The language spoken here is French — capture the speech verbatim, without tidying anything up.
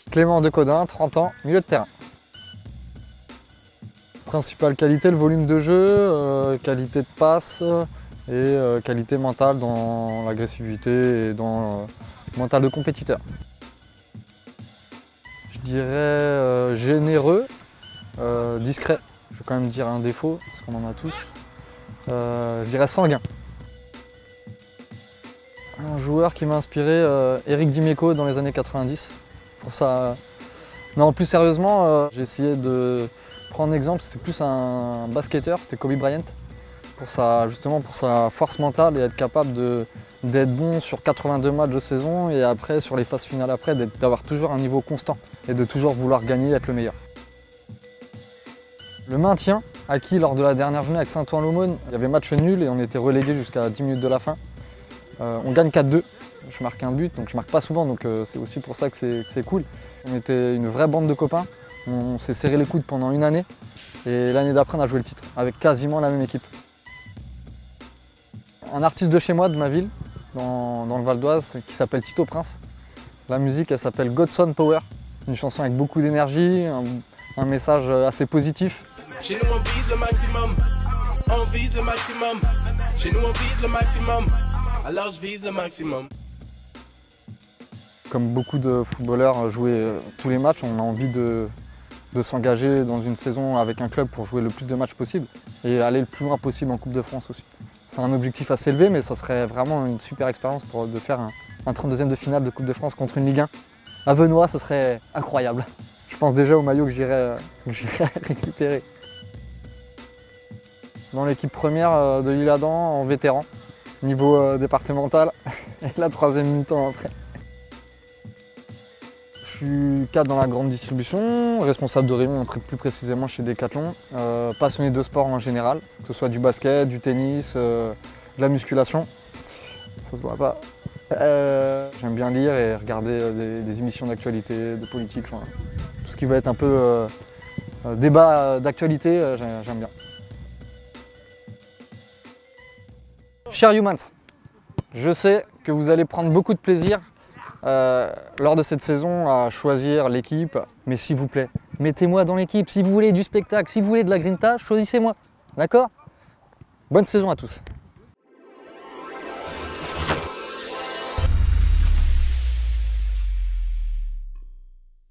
Clément Decodin, trente ans, milieu de terrain. Principale qualité, le volume de jeu, euh, qualité de passe et euh, qualité mentale dans l'agressivité et dans le euh, mental de compétiteur. Je dirais euh, généreux, euh, discret. Je vais quand même dire un défaut, parce qu'on en a tous. Euh, je dirais sanguin. Un joueur qui m'a inspiré, euh, Eric Dimeco dans les années quatre-vingt-dix. Pour ça, non, plus sérieusement, euh, j'ai essayé de prendre un exemple. C'était plus un basketteur, c'était Kobe Bryant. Pour sa, justement pour sa force mentale et être capable d'être bon sur quatre-vingt-deux matchs de saison et après sur les phases finales après d'avoir toujours un niveau constant et de toujours vouloir gagner et être le meilleur. Le maintien acquis lors de la dernière journée avec Saint-Ouen-l'Aumône, il y avait match nul et on était relégué jusqu'à dix minutes de la fin. Euh, on gagne quatre deux, je marque un but, donc je marque pas souvent, donc euh, c'est aussi pour ça que c'est cool. On était une vraie bande de copains, on s'est serré les coudes pendant une année et l'année d'après on a joué le titre avec quasiment la même équipe. Un artiste de chez moi, de ma ville, dans, dans le Val d'Oise, qui s'appelle Tito Prince. La musique, elle s'appelle Godson Power, une chanson avec beaucoup d'énergie, un, un message assez positif. Chez nous on vise le maximum, on vise le maximum. Chez nous on vise le maximum, alors je vise le maximum. Comme beaucoup de footballeurs jouer tous les matchs, on a envie de, de s'engager dans une saison avec un club pour jouer le plus de matchs possible et aller le plus loin possible en Coupe de France aussi. C'est un objectif assez élevé, mais ça serait vraiment une super expérience pour de faire un, un trente-deuxième de finale de Coupe de France contre une Ligue un. À Venoy, ce serait incroyable. Je pense déjà au maillot que j'irai récupérer. Dans l'équipe première de l'Isle-Adam, en vétéran, niveau euh, départemental, et la troisième mi-temps après. Je suis cadre dans la grande distribution, responsable de rayon plus précisément chez Decathlon, euh, passionné de sport en général, que ce soit du basket, du tennis, euh, de la musculation, ça se voit pas. Euh, J'aime bien lire et regarder des, des émissions d'actualité, de politique, enfin, tout ce qui va être un peu euh, débat d'actualité, euh, j'aime bien. Chers humans, je sais que vous allez prendre beaucoup de plaisir Euh, lors de cette saison à choisir l'équipe, mais s'il vous plaît, mettez-moi dans l'équipe. Si vous voulez du spectacle, si vous voulez de la grinta, choisissez-moi, d'accord? Bonne saison à tous.